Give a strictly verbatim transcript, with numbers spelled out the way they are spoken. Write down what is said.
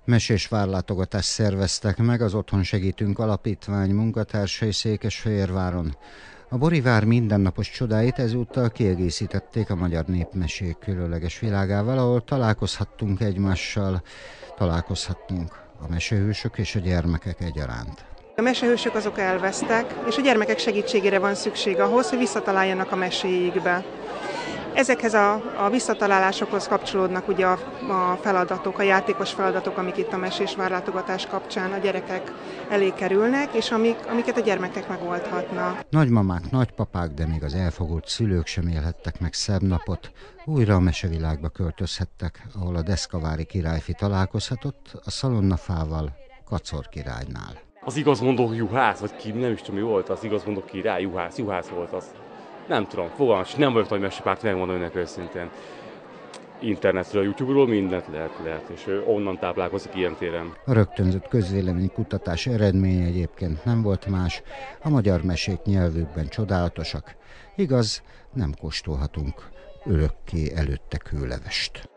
Mesés várlátogatást szerveztek meg az Otthon Segítünk Alapítvány munkatársai Székesfehérváron. A Borivár mindennapos csodáit ezúttal kiegészítették a magyar népmesék különleges világával, ahol találkozhattunk egymással, találkozhattunk a mesehősök és a gyermekek egyaránt. A mesehősök azok elvesztek, és a gyermekek segítségére van szükség ahhoz, hogy visszataláljanak a meséikbe. Ezekhez a, a visszatalálásokhoz kapcsolódnak ugye a, a feladatok, a játékos feladatok, amik itt a mesés várlátogatás kapcsán a gyerekek elé kerülnek, és amik, amiket a gyermekek megoldhatnak. Nagymamák, nagypapák, de még az elfogult szülők sem élhettek meg szebb napot. Újra a mesevilágba költözhettek, ahol a Deszkavári királyfi találkozhatott a szalonnafával Kacor királynál. Az igazmondó juhász, vagy ki, nem is tudom, mi volt az igazmondó király, juhász, juhász volt az. Nem tudom, fogalmas, nem vagyok nagy mesepárt, megmondom önnek őszintén. Internetről, YouTube-ról mindent lehet, lehet, és onnan táplálkozik ilyen téren. A rögtönzött közvéleménykutatás eredménye egyébként nem volt más, a magyar mesék nyelvükben csodálatosak. Igaz, nem kóstolhatunk örökké előtte kőlevest.